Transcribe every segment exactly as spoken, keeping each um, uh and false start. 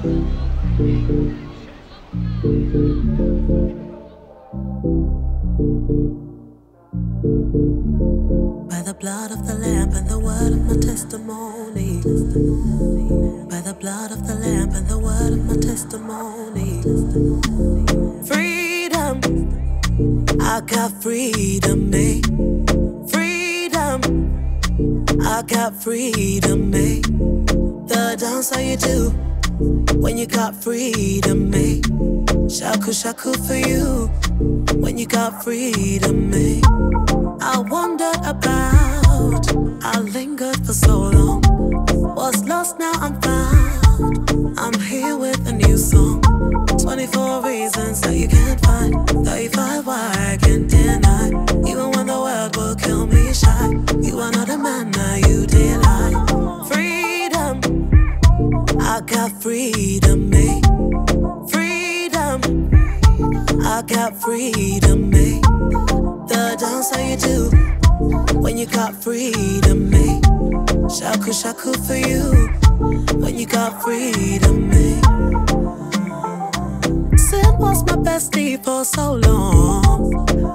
By the blood of the Lamb and the word of my testimony. By the blood of the Lamb and the word of my testimony. Freedom, I got freedom, eh? Freedom, I got freedom, eh? The dance how you do when you got freedom, eh? Shaku, shaku for you when you got freedom, eh? I wondered about, I lingered for so long. Was lost, now I'm found. I'm here with a new song. twenty-four reasons that you can't find. thirty-five why I can't deny. Even when the world will kill me shy. You are not a man, now you delight. Freedom, I got freedom, eh? Freedom, I got freedom, eh? The dance how you do when you got freedom, eh? Shaku shaku for you when you got freedom, eh? Sin was my bestie for so long.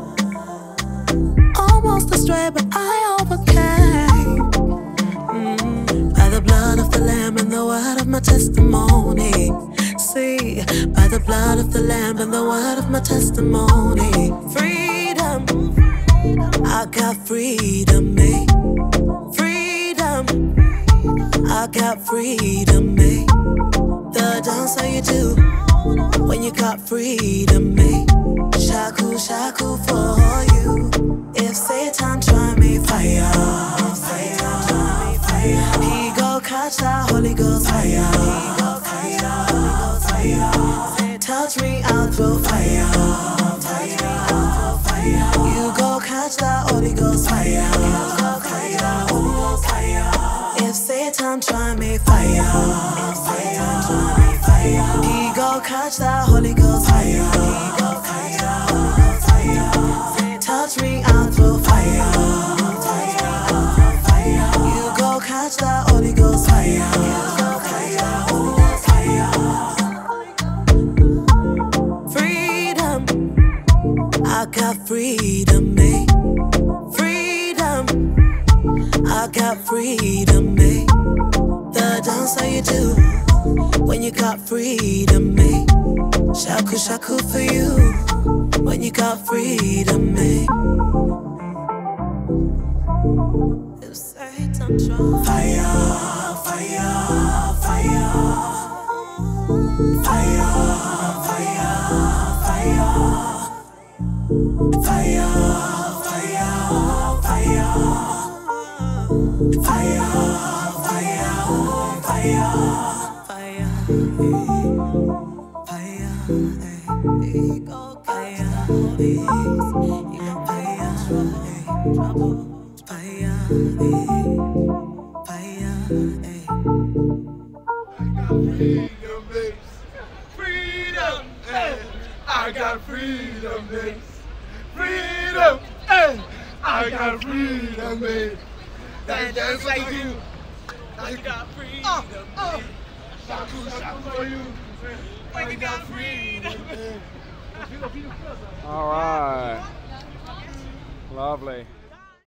Almost astray, but I overcame. Mm, by the blood of the Lamb and the word of my testimony. See, by the blood of the Lamb and the word of my testimony. Freedom, I got freedom, eh? Freedom, I got freedom, eh? The dance how you do when you got freedom, eh? Shaku, shaku for you. If Satan try me, fire, fire, fire. He go catch that Holy Ghost fire. He go catch that Holy Ghost fire. Touch me, I'll throw fire, fire, fire. You go catch that Holy Ghost fire. You go catch that Holy Ghost fire. If Satan try me, fire, if Satan try me, fire. He go catch that Holy Ghost fire. He go catch that Holy Ghost fire. Touch me, I'll throw fire, fire, fire. You go catch that Holy Ghost fire. You go catch that Holy Ghost fire. Freedom, I got freedom, eh? Freedom, I got freedom, eh? The dance how you do when you got freedom, eh? Shaku shaku for you when you got freedom, eh? If Satan try fire, fire, fire, fire, fire, fire, fire, fire, fire, fire, fire, fire. You go fire, you go fire, trouble, fire, fire, I got freedom, babe. Freedom, hey. I got freedom, babe. Freedom, hey. I got freedom, babe. That dance like you. I got freedom, uh, uh. Shaku, shaku for you. When you got freedom. All right. Lovely.